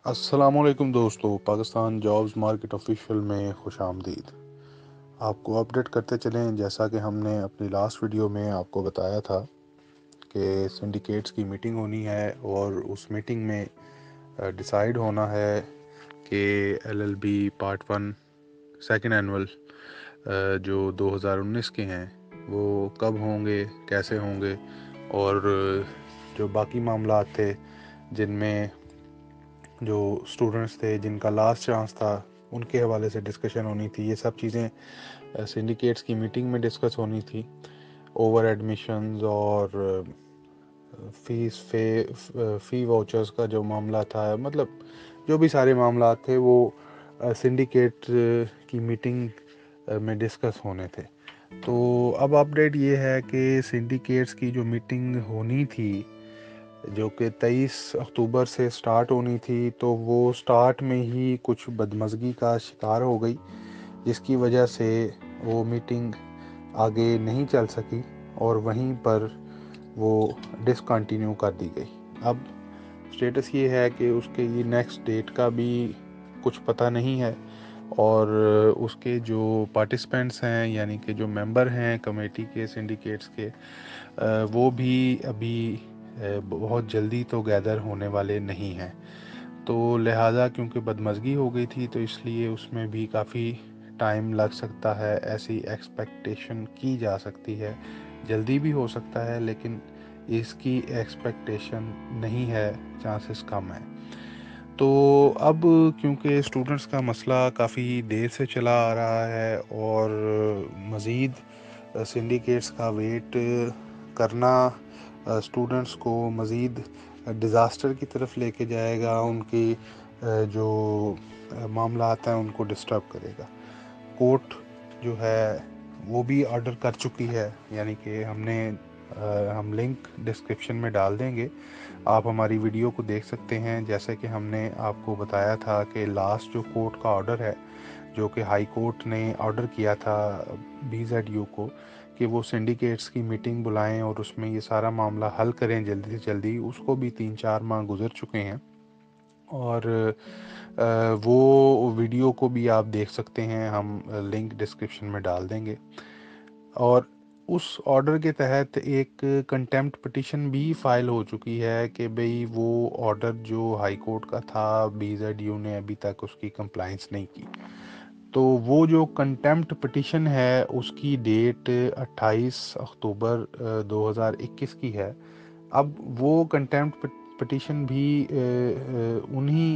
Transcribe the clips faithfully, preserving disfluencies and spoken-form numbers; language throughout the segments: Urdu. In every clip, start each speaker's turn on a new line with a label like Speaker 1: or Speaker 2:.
Speaker 1: السلام علیکم دوستو، پاکستان جابز مارکیٹ آفیشیل میں خوش آمدید۔ آپ کو اپڈیٹ کرتے چلیں، جیسا کہ ہم نے اپنی لاسٹ ویڈیو میں آپ کو بتایا تھا کہ سنڈیکیٹس کی میٹنگ ہونی ہے اور اس میٹنگ میں ڈیسائیڈ ہونا ہے کہ L L B part one second annual جو دو ہزار انیس کے ہیں وہ کب ہوں گے، کیسے ہوں گے، اور جو باقی معاملات تھے جن میں جو اسٹوڈنٹس تھے جن کا لاسٹ چانس تھا ان کے حوالے سے ڈسکشن ہونی تھی۔ یہ سب چیزیں سنڈیکیٹس کی میٹنگ میں ڈسکس ہونی تھی۔ اوور ایڈمیشنز اور فیس فی فی واؤچرز کا جو معاملہ تھا، مطلب جو بھی سارے معاملات تھے وہ سنڈیکیٹ کی میٹنگ میں ڈسکس ہونے تھے۔ تو اب اپڈیٹ یہ ہے کہ سنڈیکیٹس کی جو میٹنگ ہونی تھی جو کہ تیئیس اکتوبر سے سٹارٹ ہونی تھی، تو وہ سٹارٹ میں ہی کچھ بدمزگی کا شکار ہو گئی، جس کی وجہ سے وہ میٹنگ آگے نہیں چل سکی اور وہیں پر وہ ڈسکنٹینیو کر دی گئی۔ اب سٹیٹس یہ ہے کہ اس کے یہ نیکسٹ ڈیٹ کا بھی کچھ پتہ نہیں ہے، اور اس کے جو پارٹیسپینٹس ہیں یعنی کہ جو ممبر ہیں کمیٹی کے سنڈیکیٹس کے، وہ بھی ابھی بہت جلدی تو گیدر ہونے والے نہیں ہیں۔ تو لہٰذا کیونکہ بدمزگی ہو گئی تھی تو اس لیے اس میں بھی کافی ٹائم لگ سکتا ہے، ایسی ایکسپیکٹیشن کی جا سکتی ہے۔ جلدی بھی ہو سکتا ہے لیکن اس کی ایکسپیکٹیشن نہیں ہے، چانسز کم ہیں۔ تو اب کیونکہ اسٹوڈنٹس کا مسئلہ کافی دیر سے چلا آ رہا ہے اور مزید سنڈیکیٹس کا ویٹ کرنا اسٹوڈنٹس کو مزید ڈیزاسٹر کی طرف لے کے جائے گا، ان کی جو معاملات ہیں ان کو ڈسٹرب کرے گا۔ کورٹ جو ہے وہ بھی آرڈر کر چکی ہے، یعنی کہ ہم نے ہم لنک ڈسکرپشن میں ڈال دیں گے، آپ ہماری ویڈیو کو دیکھ سکتے ہیں۔ جیسے کہ ہم نے آپ کو بتایا تھا کہ لاسٹ جو کورٹ کا آرڈر ہے جو کہ ہائی کورٹ نے آرڈر کیا تھا بی زیڈ یو کو کہ وہ سنڈیکیٹس کی میٹنگ بلائیں اور اس میں یہ سارا معاملہ حل کریں جلدی سے جلدی، اس کو بھی تین چار ماہ گزر چکے ہیں، اور وہ ویڈیو کو بھی آپ دیکھ سکتے ہیں، ہم لنک ڈسکرپشن میں ڈال دیں گے۔ اور اس آرڈر کے تحت ایک کنٹیمپٹ پٹیشن بھی فائل ہو چکی ہے کہ بھئی وہ آرڈر جو ہائی کورٹ کا تھا بی زیڈ یو نے ابھی تک اس کی کمپلائنس نہیں کی۔ تو وہ جو کنٹیمپٹ پٹیشن ہے اس کی ڈیٹ اٹھائیس اکتوبر دو ہزار اکیس کی ہے۔ اب وہ کنٹیمپٹ پٹیشن بھی انہی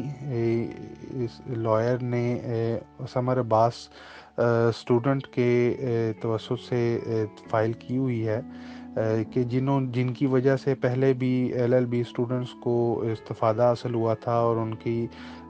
Speaker 1: لائر نے سمر عباس اسٹوڈنٹ کے توسط سے فائل کی ہوئی ہے کہ جنہوں جن کی وجہ سے پہلے بھی ایل ایل بی اسٹوڈنٹس کو استفادہ حاصل ہوا تھا اور ان کی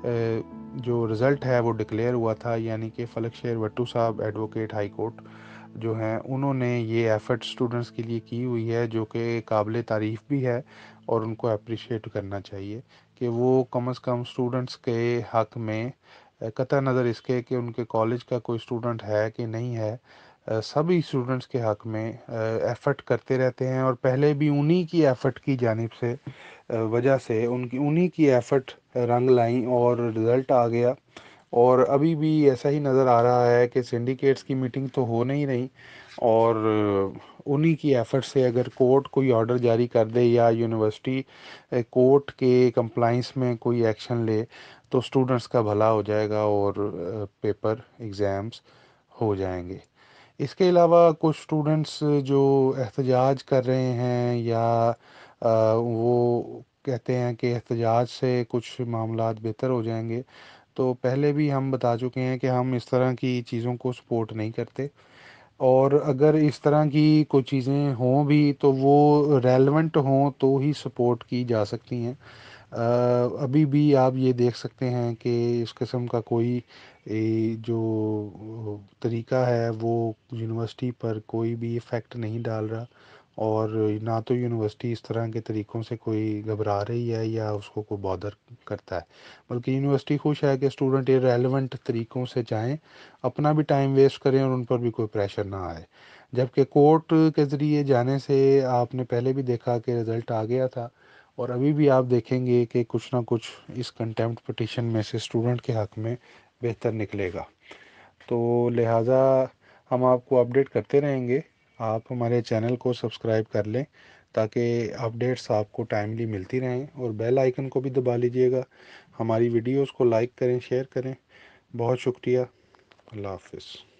Speaker 1: جو رزلٹ ہے وہ ڈکلیئر ہوا تھا، یعنی کہ فلک شیر وٹو صاحب ایڈوکیٹ ہائی کورٹ جو ہیں انہوں نے یہ ایفرٹ اسٹوڈنٹس کے لیے کی ہوئی ہے، جو کہ قابل تعریف بھی ہے اور ان کو اپریشیٹ کرنا چاہیے کہ وہ کم از کم اسٹوڈنٹس کے حق میں، قطع نظر اس کے کہ ان کے کالج کا کوئی اسٹوڈنٹ ہے کہ نہیں ہے، سبھی اسٹوڈنٹس کے حق میں ایفرٹ کرتے رہتے ہیں، اور پہلے بھی انہی کی ایفرٹ کی جانب سے وجہ سے ان کی انہی کی ایفرٹ رنگ لائیں اور رزلٹ آ گیا۔ اور ابھی بھی ایسا ہی نظر آ رہا ہے کہ سنڈیکیٹس کی میٹنگ تو ہو نہیں رہی، اور انہی کی ایفرٹ سے اگر کورٹ کوئی آرڈر جاری کر دے یا یونیورسٹی کورٹ کے کمپلائنس میں کوئی ایکشن لے تو اسٹوڈنٹس کا بھلا ہو جائے گا اور پیپر ایگزامز ہو جائیں گے۔ اس کے علاوہ کچھ اسٹوڈنٹس جو احتجاج کر رہے ہیں یا وہ کہتے ہیں کہ احتجاج سے کچھ معاملات بہتر ہو جائیں گے، تو پہلے بھی ہم بتا چکے ہیں کہ ہم اس طرح کی چیزوں کو سپورٹ نہیں کرتے، اور اگر اس طرح کی کوئی چیزیں ہوں بھی تو وہ ریلیونٹ ہوں تو ہی سپورٹ کی جا سکتی ہیں۔ ابھی بھی آپ یہ دیکھ سکتے ہیں کہ اس قسم کا کوئی جو طریقہ ہے وہ یونیورسٹی پر کوئی بھی ایفیکٹ نہیں ڈال رہا، اور نہ تو یونیورسٹی اس طرح کے طریقوں سے کوئی گھبرا رہی ہے یا اس کو کوئی بادر کرتا ہے، بلکہ یونیورسٹی خوش ہے کہ اسٹوڈنٹ ریلیونٹ طریقوں سے چاہیں اپنا بھی ٹائم ویسٹ کریں اور ان پر بھی کوئی پریشر نہ آئے۔ جبکہ کورٹ کے ذریعے جانے سے آپ نے پہلے بھی دیکھا کہ رزلٹ آ گیا تھا، اور ابھی بھی آپ دیکھیں گے کہ کچھ نہ کچھ اس کنٹیمپٹ پٹیشن میں سے اسٹوڈنٹ کے حق میں بہتر نکلے گا. تو لہٰذا ہم آپ کو اپڈیٹ کرتے رہیں گے. آپ ہمارے چینل کو سبسکرائب کر لیں تاکہ اپڈیٹس آپ کو ٹائملی ملتی رہیں، اور بیل آئیکن کو بھی دبا لیجئے گا. ہماری ویڈیوز کو لائک کریں، شیئر کریں. بہت شکریہ. اللہ حافظ.